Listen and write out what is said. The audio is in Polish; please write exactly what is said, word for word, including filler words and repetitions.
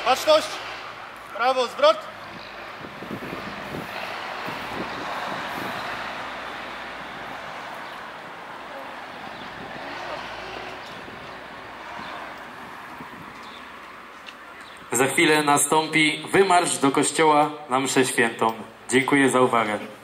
Baczność. Prawo, zwrot. Za chwilę nastąpi wymarsz do kościoła na mszę świętą. Dziękuję za uwagę.